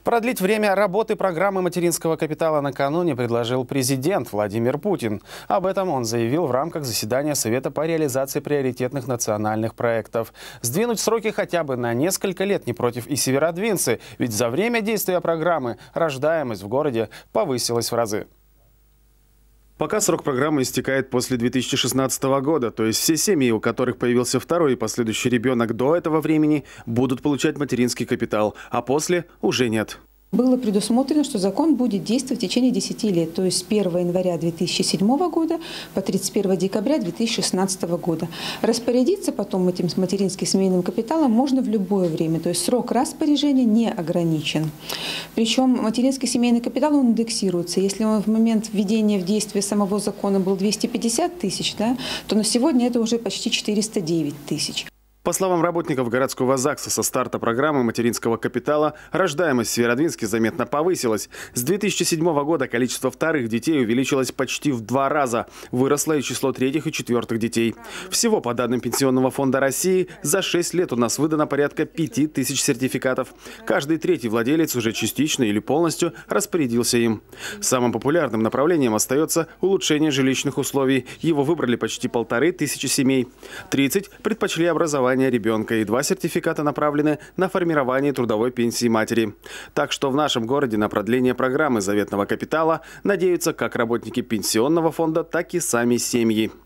Продлить время работы программы материнского капитала накануне предложил президент Владимир Путин. Об этом он заявил в рамках заседания Совета по реализации приоритетных национальных проектов. Сдвинуть сроки хотя бы на несколько лет не против и северодвинцы, ведь за время действия программы рождаемость в городе повысилась в разы. Пока срок программы истекает после 2016 года, то есть все семьи, у которых появился второй и последующий ребенок до этого времени, будут получать материнский капитал, а после уже нет. Было предусмотрено, что закон будет действовать в течение 10 лет, то есть с 1 января 2007 года по 31 декабря 2016 года. Распорядиться потом этим материнским семейным капиталом можно в любое время, то есть срок распоряжения не ограничен. Причем материнский семейный капитал он индексируется. Если он в момент введения в действие самого закона был 250 тысяч, то на сегодня это уже почти 409 тысяч. По словам работников городского ЗАГСа, со старта программы материнского капитала рождаемость в Северодвинске заметно повысилась. С 2007 года количество вторых детей увеличилось почти в 2 раза. Выросло и число третьих и четвертых детей. Всего, по данным Пенсионного фонда России, за 6 лет у нас выдано порядка 5000 сертификатов. Каждый третий владелец уже частично или полностью распорядился им. Самым популярным направлением остается улучшение жилищных условий. Его выбрали почти 1500 семей. 30 предпочли образование ребенка, и 2 сертификата направлены на формирование трудовой пенсии матери. Так что в нашем городе на продление программы заветного капитала надеются как работники Пенсионного фонда, так и сами семьи.